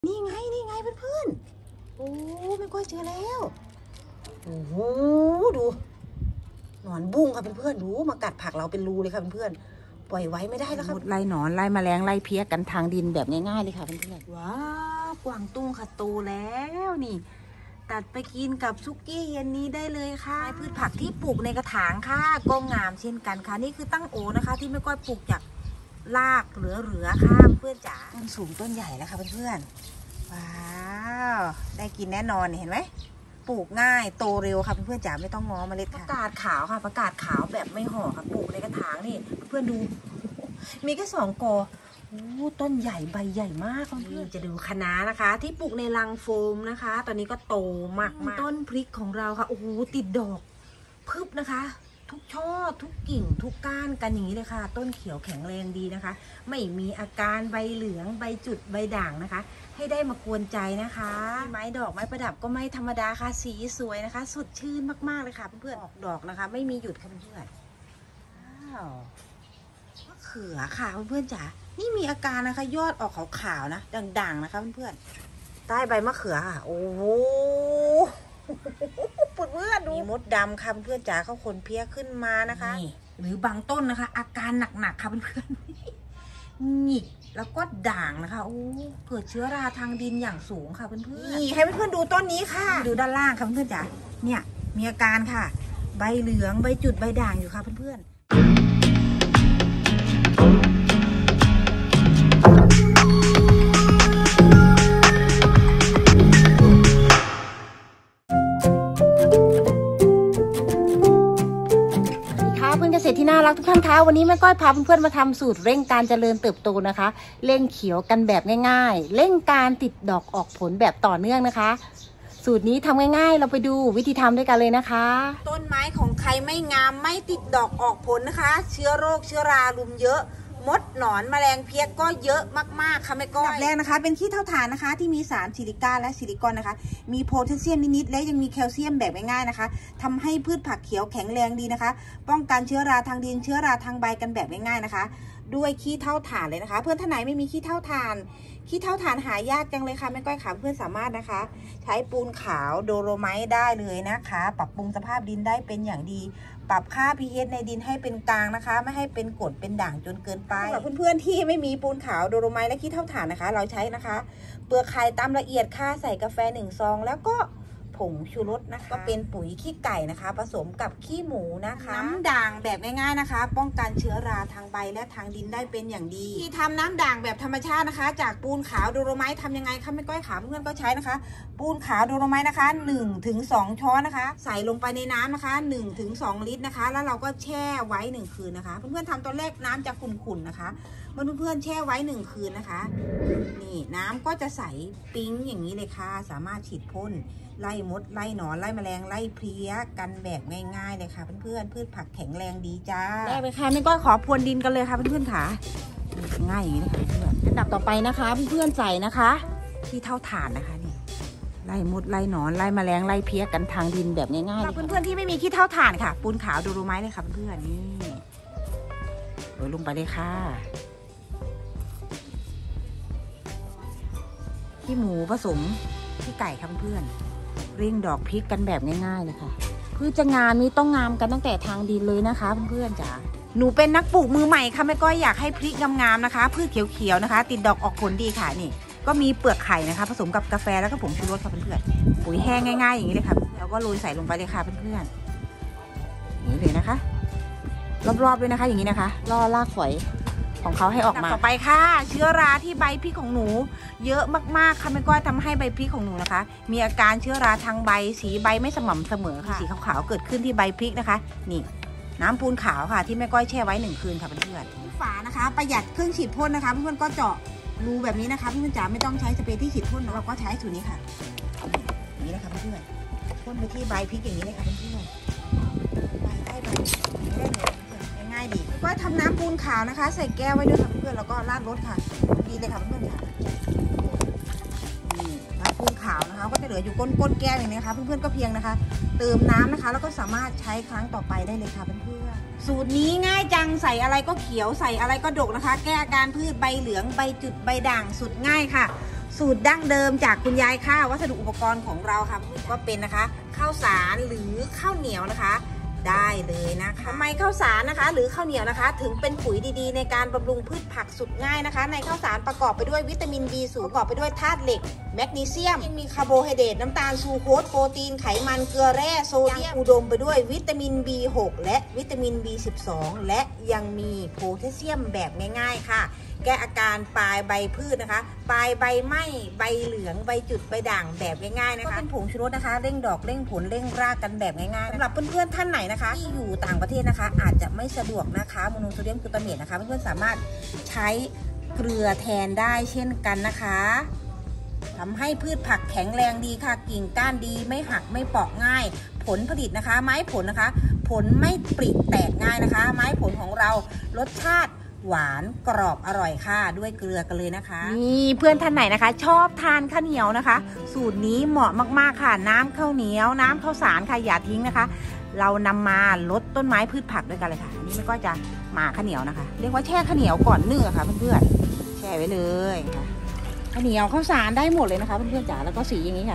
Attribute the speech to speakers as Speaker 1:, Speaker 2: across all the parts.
Speaker 1: นี่ไงเพื่อนๆโอ้ไม่ก้อยเจอแล้วโอ้โหดูหนอนบุ้งค่ะเพื่อนๆดูมากัดผักเราเป็นรูเลยค่ะเพื่อนๆปล่อยไว้ไม่ได้แล้วค่ะไล่หนอนไล่แมลงไล่เพี้ยกันทางดินแบบง่ายๆเลยค่ะเพื่อนๆว้าวกวางตุ้งค่ะโตแล้วนี่ตัดไปกินกับซุกี้เย็นนี้ได้เลยค่ะพืชผักที่ปลูกในกระถางค่ะก็งามเช่นกันค่ะนี่คือตั้งโอนะคะที่ไม่ก้อยปลูกจากรากเหลือค่ะเพื่อนจ๋าต้นสูงต้นใหญ่แล้วค่ะเพื่อนๆว้าวได้กินแน่นอนเห็นไหมปลูกง่ายโตเร็วค่ะเพื่อนๆจ๋าไม่ต้องง้อเมล็ดค่ะผักกาดขาวค่ะผักกาดขาวแบบไม่ห่อค่ะปลูกในกระถางนี่เพื่อนดูมีแค่2 กอต้นใหญ่ใบใหญ่มากเพื่อนจะดูคะน้านะคะที่ปลูกในรังโฟมนะคะตอนนี้ก็โตมากต้นพริกของเราค่ะโอ้โหติดดอกพึบนะคะทุกช่อทุกกิ่งทุกก้านกันอย่างนี้เลยค่ะต้นเขียวแข็งแรงดีนะคะไม่มีอาการใบเหลืองใบจุดใบด่างนะคะให้ได้มากวนใจนะคะไม้ดอกไม้ประดับก็ไม่ธรรมดาค่ะสีสวยนะคะสดชื่นมากๆเลยค่ะเพื่อนๆออกดอกนะคะไม่มีหยุดค่ะเพื่อนๆว้าวมะเขือค่ะเพื่อนๆจ๋านี่มีอาการนะคะยอดออกขาวๆนะด่างๆนะคะเพื่อนๆใต้ใบมะเขือค่ะโอ้โหปุดเพื่อนดูมีมดดำค่ะเพื่อนจ๋าเขาขนเพี้ยขึ้นมานะคะหรือบางต้นนะคะอาการหนักๆค่ะเพื่อนๆหงิกแล้วก็ด่างนะคะโอ้เกิดเชื้อราทางดินอย่างสูงค่ะเพื่อนๆนี่ให้เพื่อนๆดูต้นนี้ค่ะดูด้านล่างค่ะเพื่อนๆจ๋าเนี่ยมีอาการค่ะใบเหลืองใบจุดใบด่างอยู่ค่ะเพื่อนๆเกษตรที่น่ารักทุกท่านคะวันนี้แม่ก้อยพาเพื่อนๆมาทำสูตรเร่งการเจริญเติบโตนะคะเร่งเขียวกันแบบง่ายๆเร่งการติดดอกออกผลแบบต่อเนื่องนะคะสูตรนี้ทำง่ายๆเราไปดูวิธีทำด้วยกันเลยนะคะต้นไม้ของใครไม่งามไม่ติดดอกออกผลนะคะเชื้อโรคเชื้อรารุมเยอะมดหนอนแมลงเพี้ยก็เยอะมากๆค่ะแม่ก้อยแบบแรกนะคะเป็นขี้เถ้าถ่านนะคะที่มีสารซิลิก้าและซิลิคอนนะคะมีโพแทสเซียมนิดๆและยังมีแคลเซียมแบบง่ายๆนะคะทำให้พืชผักเขียวแข็งแรงดีนะคะป้องกันเชื้อราทางดินเชื้อราทางใบกันแบบง่ายๆนะคะด้วยขี้เถ้าถ่านเลยนะคะเพื่อนท่านไหนไม่มีขี้เถ้าถ่านหายากจังเลยค่ะแม่ก้อยขาเพื่อนสามารถนะคะใช้ปูนขาวโดโลไมต์ได้เลยนะคะปรับปรุงสภาพดินได้เป็นอย่างดีปรับค่า pH ในดินให้เป็นกลางนะคะไม่ให้เป็นกรดเป็นด่างจนเกินไปสำหรับเพื่อนๆที่ไม่มีปูนขาวโดโลไมต์และขี้เถ้าถ่านนะคะเราใช้นะคะเปลือกไข่ตำละเอียดค่ะใส่กาแฟ1 ซองแล้วก็ผงชูรสนะคะก็เป็นปุ๋ยขี้ไก่นะคะผสมกับขี้หมูนะคะน้ำด่างแบบง่ายๆนะคะป้องกันเชื้อราทางใบและทางดินได้เป็นอย่างดีที่ทำน้ำด่างแบบธรรมชาตินะคะจากปูนขาวโดโลไมต์ทำยังไงคะแม่ก้อยขาเพื่อนก็ใช้นะคะปูนขาวโดโลไมต์นะคะ1-2 ช้อนนะคะใส่ลงไปในน้ำนะคะ1-2 ลิตรนะคะแล้วเราก็แช่ไว้1 คืนนะคะเพื่อนๆทำตอนแรกน้ำจะขุ่นๆนะคะเพื่อนๆแช่ไว้1 คืนนะคะนี่น้ำก็จะใสปิ๊งอย่างนี้เลยค่ะสามารถฉีดพ่นไล่มดไล่หนอนไล่แมลงไล่เพลี้ยกันแบบง่ายๆเลยค่ะเพื่อนๆพืชผักแข็งแรงดีจ้าได้ไปค่ะไม่ก็ขอพรวนดินกันเลยค่ะเพื่อนๆค่ะง่ายอย่างนี้นะคะเพื่อนอันดับต่อไปนะคะเพื่อนๆใส่นะคะที่เท่าฐานนะคะนี่ไล่มดไล่หนอนไล่แมลงไล่เพลี้ยกันทางดินแบบง่ายๆเพื่อนๆที่ไม่มีขี้เท่าฐานค่ะปูนขาวดูรู้ไหมเลยค่ะเพื่อนๆนี่โรยลงไปเลยค่ะขี้หมูผสมขี้ไก่ค่ะเพื่อนเร่งดอกพริกกันแบบง่ายๆเลยค่ะพืชจะงามนี้ต้องงามกันตั้งแต่ทางดินเลยนะคะเพื่อนๆจ๋าหนูเป็นนักปลูกมือใหม่ค่ะแม่ก้อยอยากให้พริกงามๆนะคะพืชเขียวๆนะคะติดดอกออกผลดีค่ะนี่ก็มีเปลือกไข่นะคะผสมกับกาแฟแล้วก็ผงชูรสค่ะเพื่อนๆปุ๋ยแห้งง่ายๆอย่างนี้เลยค่ะแล้วก็โรยใส่ลงไปเลยค่ะเพื่อนๆนี่เลยนะคะรอบๆเลยนะคะอย่างนี้นะคะล่อรากฝอยของเขาให้ออกมาต่อไปค่ะเชื้อราที่ใบพริกของหนูเยอะมากๆค่ะแม่ก้อยทำให้ใบพริกของหนูนะคะมีอาการเชื้อราทางใบสีใบไม่สม่ำเสมอค่ะสีขาวๆเกิดขึ้นที่ใบพริกนะคะนี่น้ำปูนขาวค่ะที่แม่ก้อยแช่ไว้1 คืนค่ะเพื่อนๆฝานะคะประหยัดเครื่องฉีดพ่นนะคะเพื่อนๆก็เจาะรูแบบนี้นะคะเพื่อนๆจ๋าไม่ต้องใช้สเปรย์ที่ฉีดพ่นเราก็ใช้สูตรนี้ค่ะอย่างนี้นะคะเพื่อนๆพ่นไปที่ใบพริกอย่างนี้เลยค่ะเพื่อนๆใบได้เลยง่ายดีก็ทำน้ำปูนขาวนะคะใส่แก้วไว้ด้วยค่ะเพื่อนๆแล้วก็ราดรสค่ะดีเลยค่ะเพื่อนๆค่ะนี่น้ำปูนขาวนะคะก็จะเหลืออยู่ก้นแก้วอย่างนี้นะคะเพื่อนๆก็เพียงนะคะเติมน้ำนะคะแล้วก็สามารถใช้ครั้งต่อไปได้เลยค่ะเพื่อนๆสูตรนี้ง่ายจังใส่อะไรก็เขียวใส่อะไรก็ดกนะคะแก้อาการพืชใบเหลืองใบจุดใบด่างสุดง่ายค่ะสูตรดั้งเดิมจากคุณยายค่ะวัสดุอุปกรณ์ของเราค่ะก็เป็นนะคะข้าวสารหรือข้าวเหนียวนะคะได้เลยนะคะทำไมข้าวสารนะคะหรือข้าวเหนียวนะคะถึงเป็นปุ๋ยดีๆในการบำรุงพืชผักสุดง่ายนะคะในข้าวสารประกอบไปด้วยวิตามิน B0 ประกอบไปด้วยธาตุเหล็กแมกนีเซียมมีคาร์โบไฮเดรตน้ำตาลซูโคสโปรตีนไขมันเกลือแร่โซเดียมอุดมไปด้วยวิตามิน B6 และวิตามิน B12 และยังมีโพแทสเซียมแบบง่ายๆค่ะแก้อาการปลายใบพืชนะคะปลายใบไหม้ใบเหลืองใบจุดใบด่างแบบง่ายๆนะคะก็เป็นผงชูรสนะคะเร่งดอกเร่งผลเร่งรากกันแบบง่ายๆสำหรับเพื่อนๆท่านไหนนะคะที่อยู่ต่างประเทศนะคะอาจจะไม่สะดวกนะคะโมโนโซเดียมกลูตาเมตนะคะเพื่อนๆสามารถใช้เกลือแทนได้เช่นกันนะคะทำให้พืชผักแข็งแรงดีค่ะกิ่งก้านดีไม่หักไม่เปราะง่ายผลผลิตนะคะไม้ผลนะคะผลไม่ปริแตกง่ายนะคะไม้ผลของเรารสชาติหวานกรอบอร่อยค่ะด้วยเกลือกันเลยนะคะนี่เพื่อนท่านไหนนะคะชอบทานข้าวเหนียวนะคะสูตรนี้เหมาะมากๆค่ะน้ำข้าวเหนียวน้ำข้าวสารค่ะอย่าทิ้งนะคะเรานำมาลดต้นไม้พืชผักด้วยกันเลยค่ะอันนี้มันก็จะมาข้าวเหนียวนะคะเรียกว่าแช่ข้าวเหนียวก่อนนึ่งค่ะเพื่อนๆแช่ไว้เลยค่ะข้าวเหนียวข้าวสารได้หมดเลยนะคะเพื่อนๆจ๋าแล้วก็สีอย่างนี้ค่ะ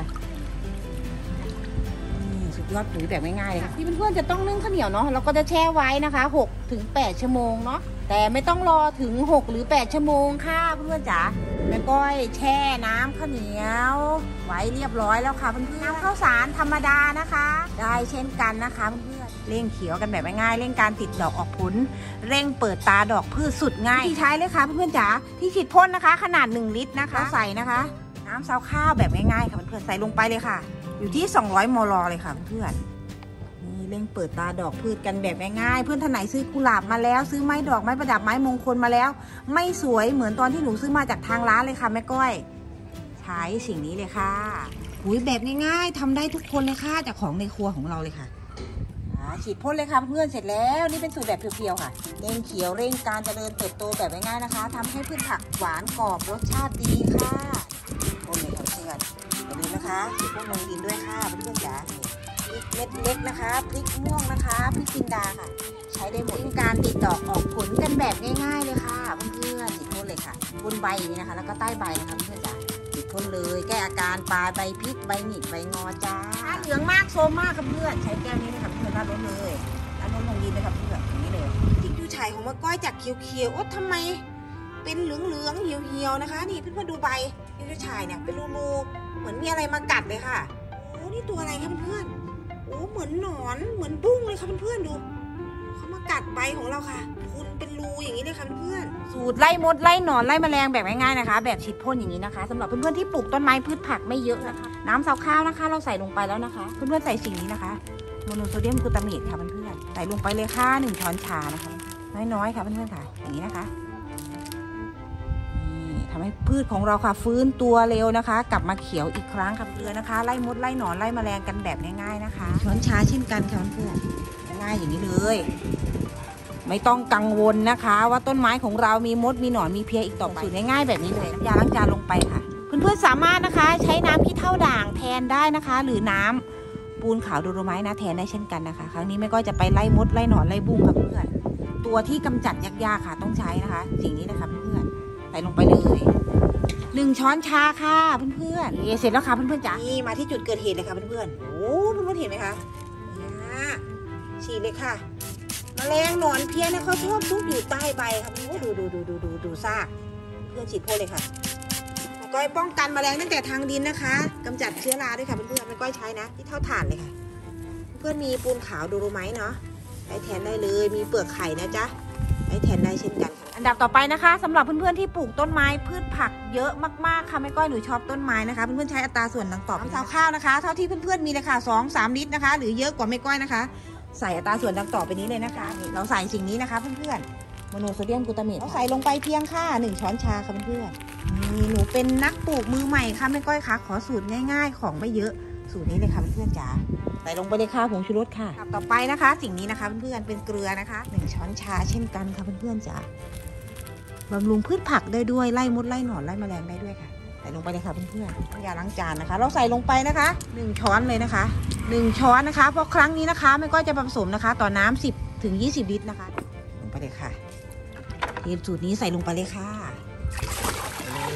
Speaker 1: สุดยอดปุ๋ยแบบง่ายๆเลยค่ะที่เพื่อนๆจะต้องนึ่งข้าวเหนียวเนาะเราก็จะแช่ไว้นะคะ6 ถึง 8 ชั่วโมงเนาะแต่ไม่ต้องรอถึง6 หรือ 8 ชั่วโมงค่ะเพื่อนๆจ๋าแม่ก้อยแช่น้ำข้าวเหนียวไว้เรียบร้อยแล้วค่ะเพื่อนๆน้ำข้าวสารธรรมดานะคะได้เช่นกันนะคะเพื่อนๆเร่งเขียวกันแบบง่ายๆเร่งการติดดอกออกผลเร่งเปิดตาดอกพืชสุดง่ายที่ใช้เลยค่ะเพื่อนๆจ๋าที่ฉีดพ่นนะคะขนาด1 ลิตรนะคะใส่นะคะน้ำซาวข้าวแบบง่ายๆค่ะเพื่อนๆใส่ลงไปเลยค่ะอยู่ที่200 มล.เลยค่ะเพื่อนเร่งเปิดตาดอกพืชกันแบบง่ายๆเพื่อนท่านไหนซื้อกุหลาบมาแล้วซื้อไม้ดอกไม้ประดับไม้มงคลมาแล้วไม่สวยเหมือนตอนที่หนูซื้อมาจากทางร้านเลยค่ะแม่ก้อยใช้สิ่งนี้เลยค่ะปุ๋ยแบบง่ายๆทำได้ทุกคนเลยค่ะจากของในครัวของเราเลยค่ะฉีดพ่นเลยค่ะเพื่อนเสร็จแล้วนี่เป็นสูตรแบบเพียวๆค่ะเร่งเขียวเร่งการเจริญเติบโตแบบง่ายๆนะคะทำให้พืชผักหวานกรอบรสชาติดีค่ะพ่นเลยค่ะเพื่อนอย่าลืมนะคะฉีดพ่นลงดินด้วยค่ะเพื่อนๆจ๋าพริกเม็ดเล็กนะคะพริกม่วงนะคะพริกจินดาค่ะใช้ได้หมดการติดดอกออกผลกันแบบง่ายๆเลยค่ะเพื่อนๆติดพ่นเลยค่ะบนใบอย่างนี้นะคะแล้วก็ใต้ใบนะคะเพื่อนจ๋าติดพ่นเลยแก้อาการปลายใบพริกใบหงิกใบงอจ้าเหลืองมากโซมมากค่ะเพื่อนใช้แก้วนี้เลยค่ะเพื่อนราดรสเลยราดรสลงดินเลยค่ะเพื่อนอย่างนี้เลยจิกดูฉ่ายของมะก้อยจากเขียวๆโอ๊ยทำไมเป็นเหลืองๆเหี่ยวๆนะคะนี่เพื่อนๆดูใบดูฉ่ายเนี่ยเป็นรูๆเหมือนมีอะไรมากัดเลยค่ะโอ้นี่ตัวอะไรคะเพื่อนโอ้เหมือนหนอนเหมือนบุ้งเลยค่ะเพื่อนๆดูเขามากัดใบของเราค่ะคุณเป็นรูอย่างนี้เลยค่ะเพื่อนสูตรไล่มดไล่หนอนไล่แมลงแบบง่ายๆนะคะแบบฉีดพ่นอย่างนี้นะคะสำหรับเพื่อนๆที่ปลูกต้นไม้พืชผักไม่เยอะนะคะน้ำซาวข้าวนะคะเราใส่ลงไปแล้วนะคะเพื่อนๆใส่สิ่งนี้นะคะโมโนโซเดียมกลูตาเมตค่ะเพื่อนๆใส่ลงไปเลยค่ะ1 ช้อนชานะคะน้อยๆค่ะเพื่อนๆค่ะอย่างนี้นะคะทำให้พืชของเราค่ะฟื้นตัวเร็วนะคะกลับมาเขียวอีกครั้งค่ะเพื่อนนะคะไล่มดไล่หนอนไล่แมลงกันแบบง่ายๆนะคะช้อนชาเช่นกันค่ะเพื่อนง่ายอย่างนี้เลยไม่ต้องกังวลนะคะว่าต้นไม้ของเรามีมดมีหนอนมีเพี้ยอีกต่อไปสูตรง่ายๆแบบนี้เลยน้ำยาล้างจานลงไปค่ะเพื่อนๆสามารถนะคะใช้น้ำขี้เถ้าด่างแทนได้นะคะหรือน้ำปูนขาวโดโลไมต์นะแทนได้เช่นกันนะคะครั้งนี้แม่ก็จะไปไล่มดไล่หนอนไล่บุ้งค่ะเพื่อนตัวที่กำจัดยากๆค่ะต้องใช้นะคะสิ่งนี้นะคะเพื่อนใส่ลงไปเลย1 ช้อนชาค่ะเพื่อนๆเสร็จแล้วค่ะเพื่อนๆจ๋านี่มาที่จุดเกิดเหตุเลยค่ะเพื่อนๆโอ้เพื่อนๆเห็นไหมคะฉีดเลยค่ะแมลงหนอนเพี้ยนะเขาชอบซุกอยู่ใต้ใบค่ะดูซากเพื่อนฉีดพ่นเลยค่ะก้อยป้องกันแมลงตั้งแต่ทางดินนะคะกำจัดเชื้อราด้วยค่ะเพื่อนๆไม่ก้อยใช้นะที่เท่าถ่านเลยค่ะเพื่อนมีปูนขาวโดโลไมต์เนาะใช้แทนได้เลยมีเปลือกไข่นะจ๊ะใช้แทนได้เช่นกันค่ะอันดับต่อไปนะคะสำหรับเพื่อนๆที่ปลูกต้นไม้พืชผักเยอะมากๆค่ะไม่ก้อยหนูชอบต้นไม้นะคะเพื่อนๆใช้อัตราส่วนดังต่อไปน้ำซาวข้าวนะคะเท่าที่เพื่อนๆมีเลยค่ะ2-3 ลิตรนะคะหรือเยอะกว่าไม่ก้อยนะคะใส่อัตราส่วนดังต่อไปนี้เลยนะคะเราใส่สิ่งนี้นะคะเพื่อนๆโมโนโซเดียมกลูตาเมตเราใส่ลงไปเพียงค่ะ1 ช้อนชาค่ะเพื่อนๆนี่หนูเป็นนักปลูกมือใหม่ค่ะไม่ก้อยค่ะขอสูตรง่ายๆของไม่เยอะสูตรนี้เลยค่ะเพื่อนๆจ๋าใส่ลงไปเลยค่ะผงชูรสค่ะต่อไปนะคะสิ่งนี้นะคะเพื่อนๆเป็นเกลือนะคะ1 ช้อนชาเช่นกันค่ะเพื่อนๆจ๋าบำรุงพืชผักได้ด้วยไล่มดไล่หนอนไล่แมลงได้ด้วยค่ะใส่ลงไปเลยค่ะเพื่อนๆน้ำยาล้างจานนะคะเราใส่ลงไปนะคะ1 ช้อนเลยนะคะ1 ช้อนนะคะเพราะครั้งนี้นะคะไม่ก็จะผสมนะคะต่อน้ำ10 ถึง 20 ลิตรนะคะลงไปเลยค่ะเทสูตรนี้ใส่ลงไปเลยค่ะ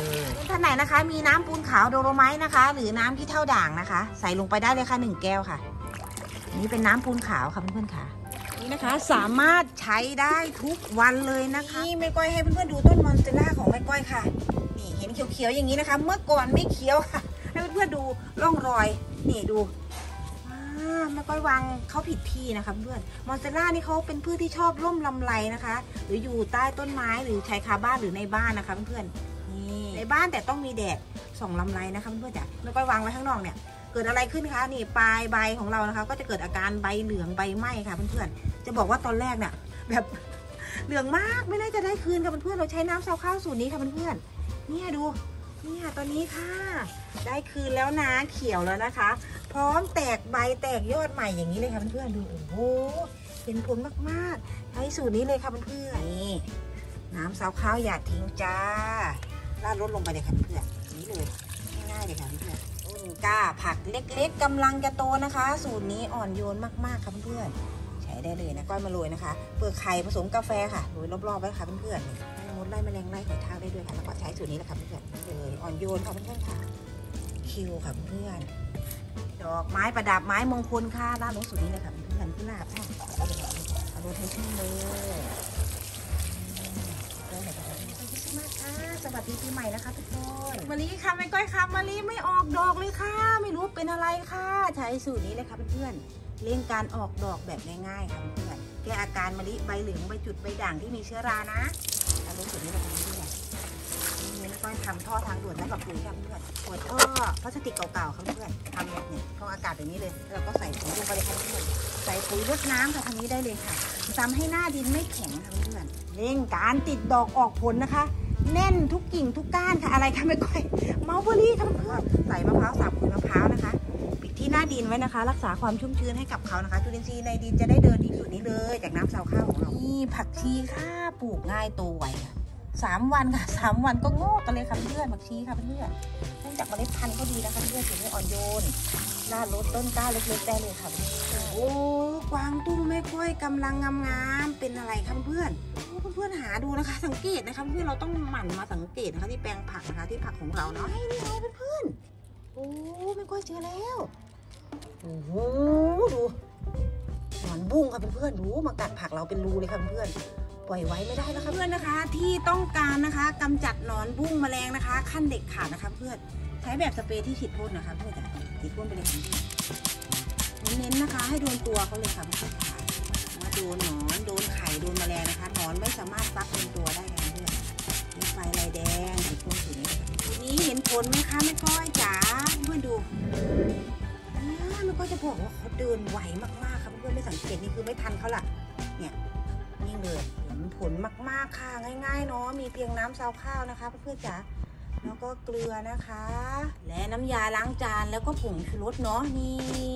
Speaker 1: ท่านไหนนะคะมีน้ำปูนขาวโดโลไมต์นะคะหรือน้ำขี้เถ้าด่างนะคะใส่ลงไปได้เลยค่ะ1 แก้วค่ะนี่เป็นน้ำปูนขาวค่ะเพื่อนๆค่ะนี่นะคะสามารถใช้ได้ทุกวันเลยนะคะนี่แม่ก้อยให้เพื่อนๆดูต้นมอนสเตล่าของแม่ก้อยค่ะนี่เห็นเขียวๆอย่างนี้นะคะเมื่อก่อนไม่เขียวค่ะให้เพื่อนๆดูร่องรอยนี่ดูแม่ก้อยวางเขาผิดที่นะคะเพื่อนมอนสเตล่านี่เขาเป็นพืชที่ชอบร่มลำไรนะคะหรืออยู่ใต้ต้นไม้หรือชายคาบ้านหรือในบ้านนะคะเพื่อนๆนี่ในบ้านแต่ต้องมีแดดส่องลำไรนะคะเพื่อนๆจ้ะแม่ก้อยวางไว้ข้างนอกเนี่ยเกิดอะไรขึ้นคะนี่ปลายใบของเรานะคะก็จะเกิดอาการใบเหลืองใบไหม้ค่ะเพื่อนๆจะบอกว่าตอนแรกเนี่ยแบบเหลืองมากไม่น่าจะได้คืนค่ะเพื่อนๆเราใช้น้ำซาวข้าวสูตรนี้ค่ะเพื่อนๆเนี่ยดูเนี่ยตอนนี้ค่ะได้คืนแล้วนะเขียวแล้วนะคะพร้อมแตกใบแตกยอดใหม่อย่างนี้เลยค่ะเพื่อนๆดูโอ้โหเห็นผลมากๆใช้สูตรนี้เลยค่ะเพื่อนๆนี่น้ำซาวข้าวอย่าทิ้งจ้าราดลดลงไปเลยค่ะเพื่อนๆนี่เลยง่ายๆเลยค่ะเพื่อนๆต้นกล้าผักเล็กๆกำลังจะโตนะคะสูตรนี้อ่อนโยนมากๆค่ะเพื่อนๆใช้ได้เลยนะก้อยมาโรยนะคะเปลือกไข่ผสมกาแฟค่ะโรยรอบๆไว้ค่ะเพื่อนๆให้มดไล่แมลงไล่หอยทากได้ด้วยค่ะแล้วก็ใช้สูตรนี้แหละค่ะเพื่อนๆเลยอ่อนโยนค่ะเพื่อนๆค่ะคิวค่ะเพื่อนดอกไม้ประดับไม้มงคลค่ะราดลงสูตรนี้เลยค่ะเพื่อนๆกุหลาบค่ะเอาโรยให้ชุ่มเลยสวัสดีปีใหม่นะคะทุกคนมะลิค่ะแม่ก้อยค่ะมะลิไม่ออกดอกเลยค่ะไม่รู้เป็นอะไรค่ะใช้สูตรนี้เลยค่ะเพื่อนๆเร่งการออกดอกแบบง่ายๆค่ะเพื่อนแก้อาการมะลิใบเหลืองใบจุดใบด่างที่มีเชื้อรานะเอาลงสูตรนี้เลยค่ะเพื่อนนี่แม่ก้อยทำท่อทางด่วนและกับปุ๋ยค่ะเพื่อนเปิดท่อพลาสติกเก่าๆค่ะเพื่อนทำเนี่ยท่ออากาศแบบนี้เลยแล้วก็ใส่ปุ๋ยลงไปเลยค่ะเพื่อนใส่ปุ๋ยรดน้ำค่ะทางนี้ได้เลยค่ะทำให้หน้าดินไม่แข็งค่ะเพื่อนเร่งการติดดอกออกผลนะคะแน่นทุกกิ่งทุกก้านค่ะอะไรคะไม่ค่อยเมาส์เบอรี่ค่ะเพื่อนใส่มะพร้าวสับขุยมะพร้าวนะคะปิดที่หน้าดินไว้นะคะรักษาความชุ่มชื้นให้กับเขานะคะจุลินทรีย์ในดินจะได้เดินที่จุดนี้เลยจากน้ำซาวข้าวของเรานี่ผักชีค่ะปลูกง่ายโตไวค่ะ3 วันค่ะ3 วันก็งอกกันเลยค่ะเพื่อนผักชีค่ะเพื่อนเนื่องจากเมล็ดพันธุ์เขาดีนะคะเพื่อนถึงได้อ่อนโยนราดลดต้นกล้าเล็กๆได้เลยค่ะโอ้กวางตุ้งแม่ก้อยกำลังงามๆเป็นอะไรคะเพื่อนเพื่อนหาดูนะคะสังเกตนะคะเพื่อนเราต้องหมั่นมาสังเกตนะคะที่แปลงผักนะคะที่ผักของเราเนาะนี่ไงเพื่อนโอ้แม่ก้อยเจอแล้วโอ้โหดูหนอนบุ้งค่ะเพื่อนดูมากัดผักเราเป็นรูเลยค่ะเพื่อนปล่อยไว้ไม่ได้แล้วค่ะเพื่อนนะคะที่ต้องการนะคะกำจัดหนอนบุ้งแมลงนะคะขั้นเด็ดขาดนะคะเพื่อนใช้แบบสเปรย์ที่ฉีดพ่นนะคะเพื่อนจะฉีดพ่นไปเลยค่ะเน้นนะคะให้โดนตัวเขาเลยค่ะเพื่อนค่ะมาโดนหนอนโดนไข่โดนแมลงนะคะหนอนไม่สามารถฟักเป็นตัวได้ค่ะเพื่อนมีไฟลายแดงฉีดพ่นสีนี้เห็นผลไหมคะแม่ก้อยจ๋าเพื่อนดูแม่ก้อยจะบอกว่าเขาเดินไวมากๆค่ะเพื่อนไม่สังเกตนี่คือไม่ทันเขาละเนี่ยนี่เลยผลมากๆค่ะง่ายๆเนาะมีเพียงน้ำซาวข้าวนะคะเพื่อนๆจ๋าแล้วก็เกลือนะคะและน้ำยาล้างจานแล้วก็ผงชูรสเนาะนี่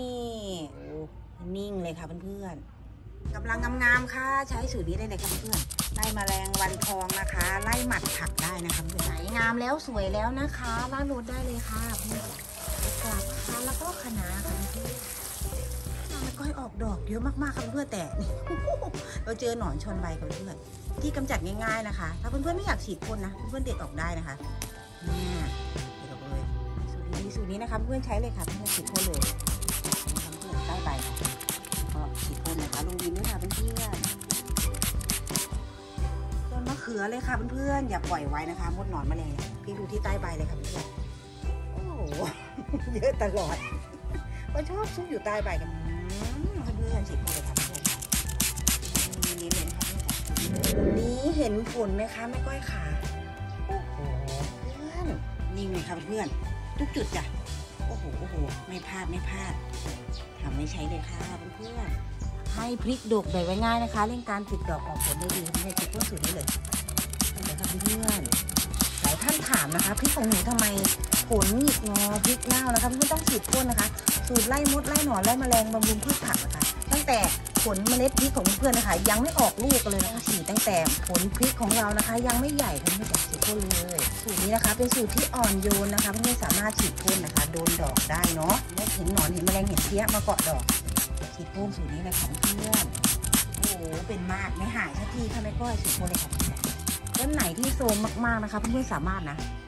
Speaker 1: นิ่งเลยค่ะเพื่อนๆกำลังงามๆค่ะใช้สูตรนี้ได้เลยค่ะเพื่อนไล่แมลงวันทองนะคะไล่หมัดผักได้นะคะเพื่อนงามแล้วสวยแล้วนะคะราดรสได้เลยค่ะเพื่อนกลับค่ะแล้วก็คะน้าค่ะเพื่อนแล้วก็ให้ออกดอกเยอะมากๆค่ะเพื่อนแต่เราเจอหนอนชนใบกับเพื่อนที่กำจัดง่ายๆนะคะถ้าเพื่อนๆไม่อยากฉีดพ่นนะเพื่อนๆเด็ดออกได้นะคะเนี่ยเด็ดออกเลยสูตรนี้นะคะเพื่อนใช้เลยค่ะเพื่อนฉีดพ่นเลยเพื่อนใต้ใบก็ฉีดพ่นนะคะลงดินด้วยค่ะเพื่อนต้นมะเขือเลยค่ะเพื่อนๆอย่าปล่อยไว้นะคะมดหนอนแมลงพี่ดูที่ใต้ใบเลยค่ะเพื่อนโอ้โหเยอะตลอดก็ชอบซุกอยู่ใต้ใบกันเพื่อนฉีดพ่นเลยค่ะเพื่อนนี่เลยค่ะนี้เห็นผลไหมคะแม่ก้อยขาโอ้โหเพื่อนนิ่งเลยค่ะเพื่อนทุกจุดจ้ะโอ้โหไม่พลาดทำไม่ใช้เลยค่ะเพื่อนให้พริกดกแบบง่ายๆนะคะเร่งการติดดอกออกผลได้ดีให้ติดต้นสูตรนี้เลยนะคะเพื่อนหลายท่านถามนะคะพริกของหนูทำไมผลหงิกงอพริกเน่านะคะไม่ต้องฉีดพ่นนะคะสูตรไล่มดไล่หนอนไล่แมลงบำรุงพืชผักนะคะตั้งแต่ผลเมล็ดพริกของเพื่อนนะคะยังไม่ออกลูกเลยนะคะฉีดตั้งแต่ผลพริกของเรานะคะยังไม่ใหญ่เพื่อนๆฉีดพ่นเลยสูตรนี้นะคะเป็นสูตรที่อ่อนโยนนะคะเพื่อนๆสามารถฉีดพ่นนะคะโดนดอกได้เนาะไม่เห็นหนอนเห็นแมลงเห็นเพี้ยมาเกาะดอกฉีดพ่นสูตรนี้เลยค่ะเพื่อนโอ้โหเป็นมากไม่หายสักทีค่ะแม่ก้อยฉีดพ่นเลยค่ะต้นไหนที่โซมมากๆนะคะเพื่อนๆสามารถนะ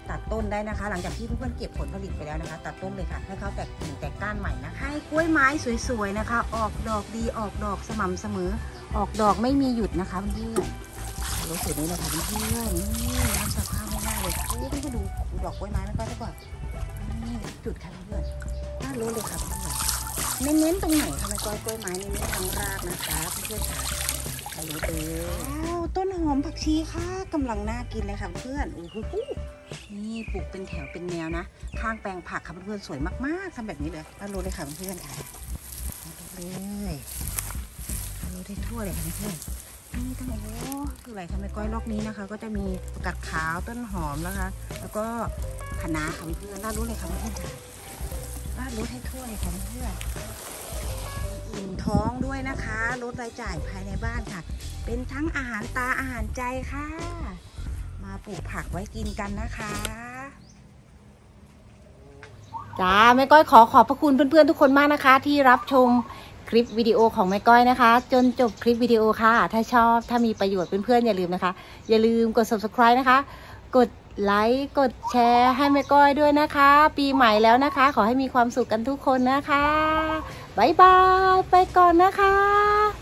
Speaker 1: ตัดต้นได้นะคะ หลังจากที่เพื่อนๆเก็บผลผลิตไปแล้วนะคะตัดต้นเลยค่ะให้เขาแตกกิ่งแตกก้านใหม่นะคะให้กล้วยไม้สวยๆนะคะออกดอกดีออกดอกสม่ำเสมอออกดอกไม่มีหยุดนะคะเพื่อนๆรู้สึกนี้เลยค่ะเพื่อนๆนี่น้ำสภาพง่ายๆเลยเพื่อนก็ดูดอกกล้วยไม้ไม่ก็ได้ก่อนนี่จุดค่ะเพื่อนๆน่ารู้เลยค่ะเพื่อนๆเน้นๆตรงไหนทำไมกล้วยไม้เน้นๆทางรากนะคะเพื่อนๆค่ะรู้เลยต้นหอมผักชีค่ะกำลังน่ากินเลยค่ะเพื่อนนี่ปลูกเป็นแถวเป็นแนวนะข้างแปลงผักค่ะเพื่อนๆสวยมากๆทำแบบนี้เลยรู้เลยค่ะเพื่อนๆค่ะเลยรู้ได้ทั่วเลยค่ะเพื่อนนี่ทั้งคืออะไรคะแม่ก้อยรอบนี้นะคะก็จะมีกัดขาวต้นหอมนะคะแล้วก็คะน้าค่ะเพื่อนๆรู้เลยค่ะเพื่อนๆค่ะรู้ให้ทั่วเลยค่ะเพื่อนอิ่มท้องด้วยนะคะลดรายจ่ายภายในบ้านค่ะเป็นทั้งอาหารตาอาหารใจค่ะมาปลูกผักไว้กินกันนะคะจ้าแม่ก้อยขอบพระคุณเพื่อนๆทุกคนมากนะคะที่รับชมคลิปวิดีโอของแม่ก้อยนะคะจนจบคลิปวิดีโอค่ะถ้าชอบถ้ามีประโยชน์เพื่อนๆอย่าลืมนะคะอย่าลืมกด subscribe นะคะกดไลค์กดแชร์ให้แม่ก้อยด้วยนะคะปีใหม่แล้วนะคะขอให้มีความสุขกันทุกคนนะคะบ๊ายบายไปก่อนนะคะ